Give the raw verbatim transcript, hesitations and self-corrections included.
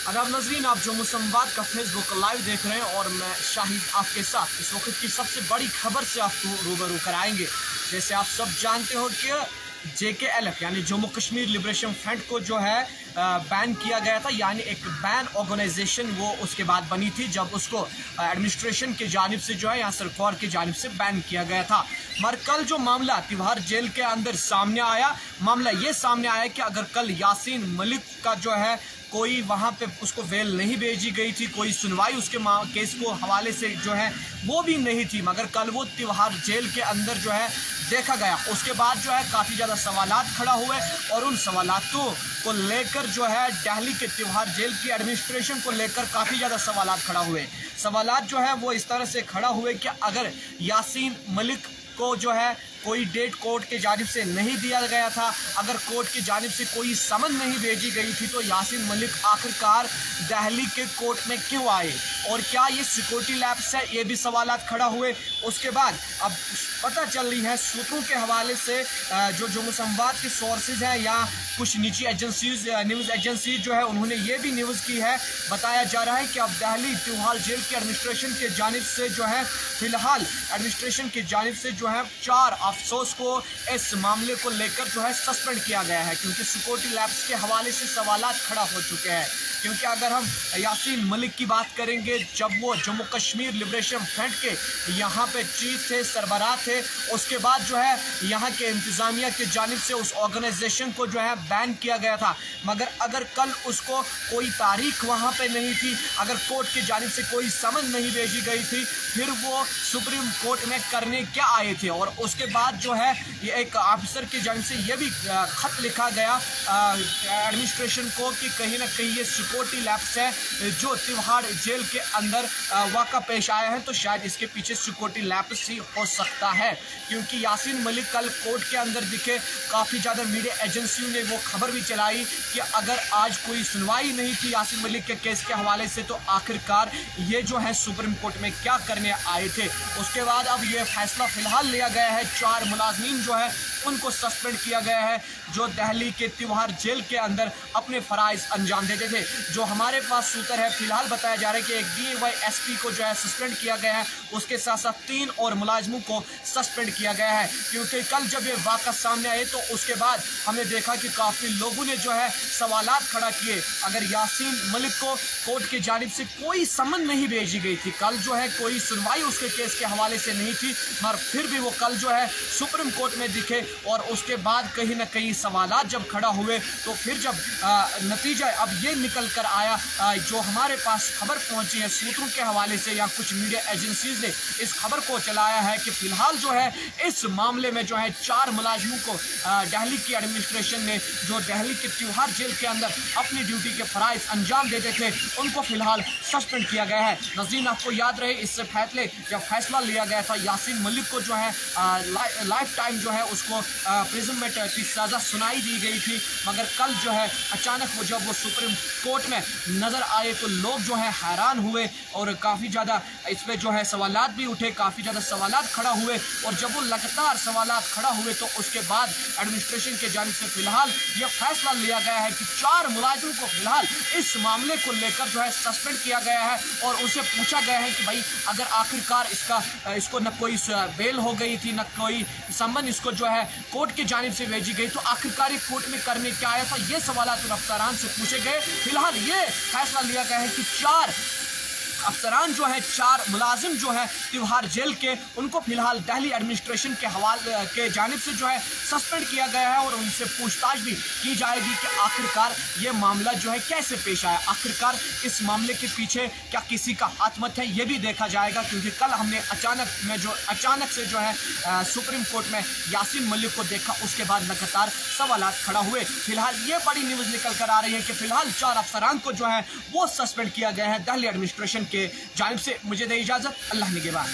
अदाब नजरीन, आप जो संवाद का फेसबुक लाइव देख रहे हैं और मैं शाहिद आपके साथ इस वक्त की सबसे बड़ी खबर से आपको रूबरू कराएंगे। जैसे आप सब जानते हो कि जे के एल एफ यानी जम्मू कश्मीर लिबरेशन फ्रंट को जो है बैन किया गया था, यानी एक बैन ऑर्गेनाइजेशन वो उसके बाद बनी थी जब उसको एडमिनिस्ट्रेशन की जानिब से जो है या सरकार की जानिब से बैन किया गया था। मगर कल जो मामला तिहाड़ जेल के अंदर सामने आया, मामला ये सामने आया कि अगर कल यासीन मलिक का जो है कोई वहाँ पे उसको वेल नहीं भेजी गई थी, कोई सुनवाई उसके केस को हवाले से जो है वो भी नहीं थी, मगर कल वो तिहाड़ जेल के अंदर जो है देखा गया। उसके बाद जो है काफ़ी ज़्यादा सवालात खड़ा हुए और उन सवालातों को लेकर जो है दिल्ली के तिहाड़ जेल की एडमिनिस्ट्रेशन को लेकर काफ़ी ज़्यादा सवालात खड़ा हुए। सवालात जो है वो इस तरह से खड़ा हुए कि अगर यासीन मलिक को जो है कोई डेट कोर्ट के जानिब से नहीं दिया गया था, अगर कोर्ट की जानिब से कोई समन नहीं भेजी गई थी, तो यासीन मलिक आखिरकार दिल्ली के कोर्ट में क्यों आए और क्या ये सिक्योरिटी लैप्स है, ये भी सवालात खड़ा हुए। उसके बाद अब पता चल रही है सूत्रों के हवाले से, जो जो संवाद के सोर्सेज हैं या कुछ निजी एजेंसीज न्यूज़ एजेंसी जो है उन्होंने ये भी न्यूज़ की है, बताया जा रहा है कि अब दिल्ली तिहाड़ जेल की एडमिनिस्ट्रेशन के जानिब से जो है फिलहाल एडमिनिस्ट्रेशन की जानिब से जो है चार अफसोस को इस मामले को लेकर जो है सस्पेंड किया गया है, क्योंकि सिक्योरिटी लैब्स के हवाले से सवालात खड़ा हो चुके हैं। क्योंकि अगर हम यासीन मलिक की बात करेंगे, जब वो जम्मू कश्मीर लिबरेशन फ्रंट के यहाँ पे चीफ थे, सरबराह थे, उसके बाद जो है यहाँ के इंतज़ामिया की जानिब से उस ऑर्गेनाइजेशन को जो है बैन किया गया था। मगर अगर कल उसको कोई तारीख वहाँ पे नहीं थी, अगर कोर्ट की जानिब से कोई समन नहीं भेजी गई थी, फिर वो सुप्रीम कोर्ट में करने क्या आए थे। और उसके बाद जो है ये एक ऑफिसर की जानिब से ये भी खत लिखा गया एडमिनिस्ट्रेशन को कि कहीं ना कहीं ये सिक्योरिटी लैप्स है जो तिहाड़ जेल के अंदर वाक़ा पेश आया है, तो शायद इसके पीछे सिक्योरिटी लैप्स ही हो सकता है। क्योंकि यासीन मलिक कल कोर्ट के अंदर दिखे, काफ़ी ज़्यादा मीडिया एजेंसियों ने वो खबर भी चलाई कि अगर आज कोई सुनवाई नहीं थी यासीन मलिक के केस के हवाले से, तो आखिरकार ये जो है सुप्रीम कोर्ट में क्या करने आए थे। उसके बाद अब ये फैसला फिलहाल लिया गया है, चार मुलाजमीन जो है उनको सस्पेंड किया गया है जो दिल्ली के तिहाड़ जेल के अंदर अपने फ़राइज़ अंजाम देते थे। जो हमारे पास सूत्र है फिलहाल बताया जा रहा है कि एक डी वाई एस पी को जो है सस्पेंड किया गया है, उसके साथ साथ तीन और मुलाजमों को सस्पेंड किया गया है। क्योंकि कल जब ये वाक़ा सामने आए तो उसके बाद हमने देखा कि काफ़ी लोगों ने जो है सवालात खड़ा किए। अगर यासीन मलिक को कोर्ट की जानिब से कोई समन नहीं भेजी गई थी, कल जो है कोई सुनवाई उसके केस के हवाले से नहीं थी, मगर फिर भी वो कल जो है सुप्रीम कोर्ट में दिखे और उसके बाद कहीं ना कहीं सवालात जब खड़ा हुए, तो फिर जब आ, नतीजा अब ये निकल कर आया, आ, जो हमारे पास खबर पहुंची है सूत्रों के हवाले से या कुछ मीडिया एजेंसीज ने इस खबर को चलाया है कि फिलहाल जो है इस मामले में जो है चार मुलाजिमों को दिल्ली की एडमिनिस्ट्रेशन ने जो दिल्ली के तिहाड़ जेल के अंदर अपनी ड्यूटी के फ़राइज़ अंजाम देते थे, उनको फिलहाल सस्पेंड किया गया है। नज़रीन, आपको याद रहे इससे पहले जब फैसला लिया गया था यासीन मलिक को जो है लाइफ टाइम जो है उसको प्रिजनमेंट की सज़ा सुनाई दी गई थी, मगर कल जो है अचानक वो जब वो सुप्रीम कोर्ट में नज़र आए तो लोग जो है हैरान हुए और काफ़ी ज़्यादा इस पर जो है सवालात भी उठे, काफ़ी ज़्यादा सवालात खड़ा हुए। और जब वो लगातार सवालात खड़ा हुए तो उसके बाद एडमिनिस्ट्रेशन के जानिब से फिलहाल ये फैसला लिया गया है कि चार मुलाजिमों को फिलहाल इस मामले को लेकर जो है सस्पेंड किया गया है और उनसे पूछा गया है कि भाई अगर आखिरकार इसका इसको न कोई बेल हो गई थी, न कोई समन इसको जो है कोर्ट की जानिब से भेजी गई, तो आखिरकार ये कोर्ट में करने क्या आया था, ये सवालात अफसरान से पूछे गए। फिलहाल ये फैसला लिया गया है कि चार अफसरान जो है, चार मुलाजिम जो है तिहाड़ जेल के, उनको फिलहाल दिल्ली एडमिनिस्ट्रेशन के हवाले के जानिब से जो है सस्पेंड किया गया है और उनसे पूछताछ भी की जाएगी कि आखिरकार ये मामला जो है कैसे पेश आया, आखिरकार इस मामले के पीछे क्या किसी का हाथ मत है, ये भी देखा जाएगा। क्योंकि कल हमने अचानक में जो अचानक से जो है आ, सुप्रीम कोर्ट में यासीन मलिक को देखा, उसके बाद लगातार सवालात खड़ा हुए। फिलहाल ये बड़ी न्यूज़ निकल कर आ रही है कि फिलहाल चार अफसरान को जो है वो सस्पेंड किया गया है दिल्ली एडमिनिस्ट्रेशन के जानिब से। मुझे दे इजाज़त, अल्लाह निगहबान।